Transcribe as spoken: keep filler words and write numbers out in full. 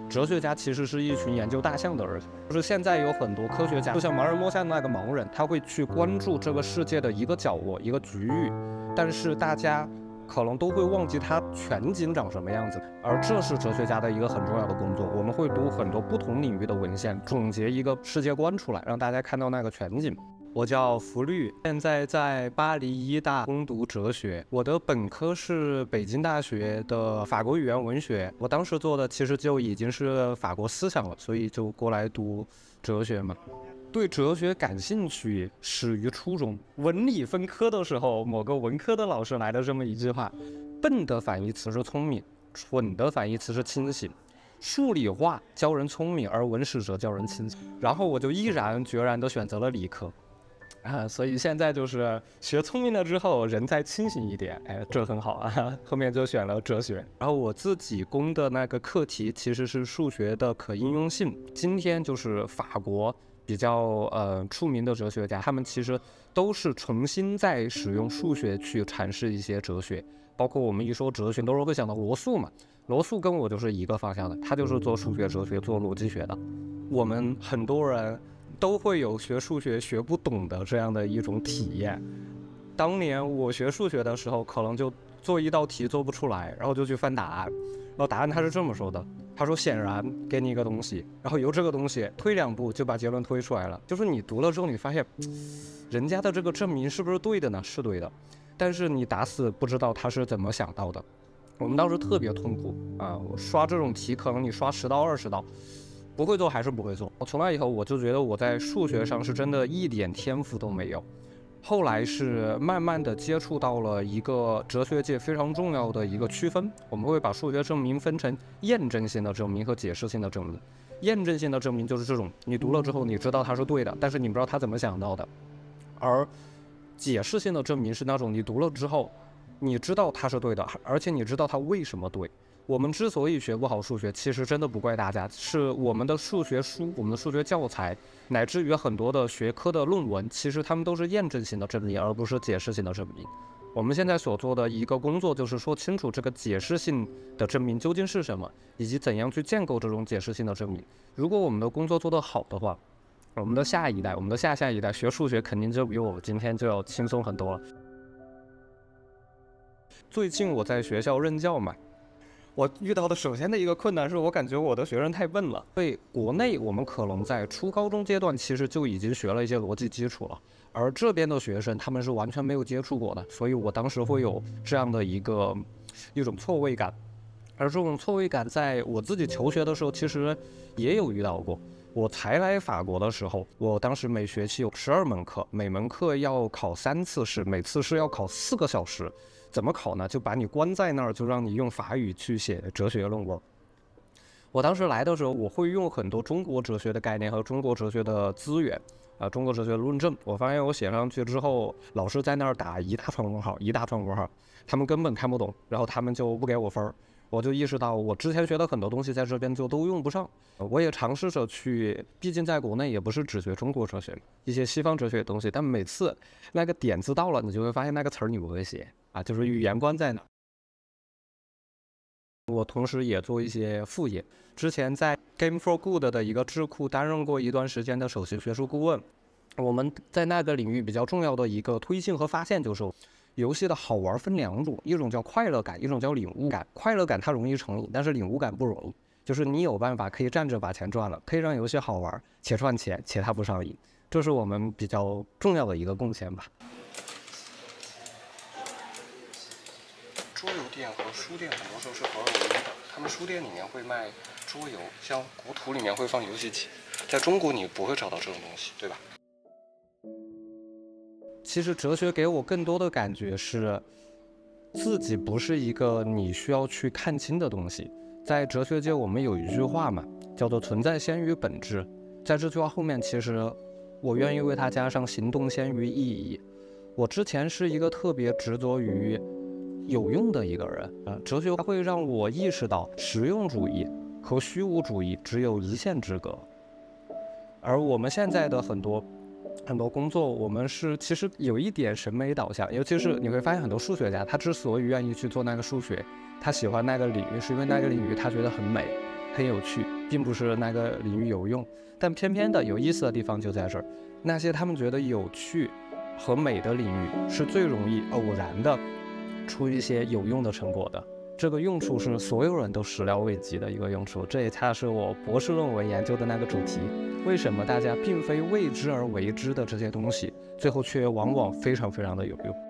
哲学家其实是一群研究大象的人，就是现在有很多科学家，就像盲人摸象那个盲人，他会去关注这个世界的一个角落、一个局域，但是大家可能都会忘记它全景长什么样子，而这是哲学家的一个很重要的工作。我们会读很多不同领域的文献，总结一个世界观出来，让大家看到那个全景。我叫福律，现在在巴黎医大攻读哲学。我的本科是北京大学的法国语言文学，我当时做的其实就已经是法国思想了，所以就过来读哲学嘛。对哲学感兴趣始于初中，文理分科的时候，某个文科的老师来的这么一句话：笨的反义词是聪明，蠢的反义词是清醒。数理化教人聪明，而文史哲教人清醒。然后我就毅然决然地选择了理科。啊，所以现在就是学聪明了之后，人再清醒一点，哎，这很好啊。后面就选了哲学。然后我自己攻的那个课题其实是数学的可应用性。今天就是法国比较呃出名的哲学家，他们其实都是重新在使用数学去阐释一些哲学。包括我们一说哲学，都是会想到罗素嘛。罗素跟我就是一个方向的，他就是做数学哲学、做逻辑学的。我们很多人都会有学数学学不懂的这样的一种体验。当年我学数学的时候，可能就做一道题做不出来，然后就去翻答案，然后答案他是这么说的，他说显然给你一个东西，然后由这个东西推两步就把结论推出来了。就是你读了之后，你发现人家的这个证明是不是对的呢？是对的，但是你打死不知道他是怎么想到的。我们当时特别痛苦啊！我刷这种题，可能你刷十道、二十道。不会做还是不会做。我从那以后我就觉得我在数学上是真的一点天赋都没有。后来是慢慢的接触到了一个哲学界非常重要的一个区分，我们会把数学证明分成验证性的证明和解释性的证明。验证性的证明就是这种，你读了之后你知道它是对的，但是你不知道他怎么想到的。而解释性的证明是那种你读了之后你知道它是对的，而且你知道它为什么对。我们之所以学不好数学，其实真的不怪大家，是我们的数学书、我们的数学教材，乃至于很多的学科的论文，其实他们都是验证性的证明，而不是解释性的证明。我们现在所做的一个工作，就是说清楚这个解释性的证明究竟是什么，以及怎样去建构这种解释性的证明。如果我们的工作做得好的话，我们的下一代、我们的下下一代学数学，肯定就比我们今天就要轻松很多了。最近我在学校任教嘛。我遇到的首先的一个困难是我感觉我的学生太笨了。所以国内我们可能在初高中阶段其实就已经学了一些逻辑基础了，而这边的学生他们是完全没有接触过的，所以我当时会有这样的一个一种错位感。而这种错位感在我自己求学的时候其实也有遇到过。我才来法国的时候，我当时每学期有十二门课，每门课要考三次试，每次试要考四个小时。怎么考呢？就把你关在那儿，就让你用法语去写哲学论文。我当时来的时候，我会用很多中国哲学的概念和中国哲学的资源啊，中国哲学的论证。我发现我写上去之后，老师在那儿打一大串问号，一大串问号，他们根本看不懂，然后他们就不给我分。我就意识到我之前学的很多东西在这边就都用不上。我也尝试着去，毕竟在国内也不是只学中国哲学，一些西方哲学的东西，但每次那个点子到了，你就会发现那个词儿你不会写啊，就是语言关在哪。我同时也做一些副业，之前在 Game for Good 的一个智库担任过一段时间的首席学术顾问。我们在那个领域比较重要的一个推进和发现就是，游戏的好玩分两种，一种叫快乐感，一种叫领悟感。快乐感它容易成瘾，但是领悟感不容易。就是你有办法可以站着把钱赚了，可以让游戏好玩且赚钱，且它不上瘾，这是我们比较重要的一个贡献吧。桌游店和书店很多时候是合二为一的，他们书店里面会卖桌游，像古土里面会放游戏机，在中国你不会找到这种东西，对吧？其实哲学给我更多的感觉是，自己不是一个你需要去看清的东西。在哲学界我们有一句话嘛，叫做存在先于本质。在这句话后面，其实我愿意为它加上行动先于意义。我之前是一个特别执着于有用的一个人啊，哲学会让我意识到实用主义和虚无主义只有一线之隔。而我们现在的很多很多工作，我们是其实有一点审美导向，尤其是你会发现很多数学家，他之所以愿意去做那个数学，他喜欢那个领域，是因为那个领域他觉得很美， 很有趣，并不是那个领域有用。但偏偏的有意思的地方就在这儿，那些他们觉得有趣和美的领域是最容易偶然的出一些有用的成果的。这个用处是所有人都始料未及的一个用处，这也恰是我博士论文研究的那个主题。为什么大家并非为之而为之的这些东西，最后却往往非常非常的有用？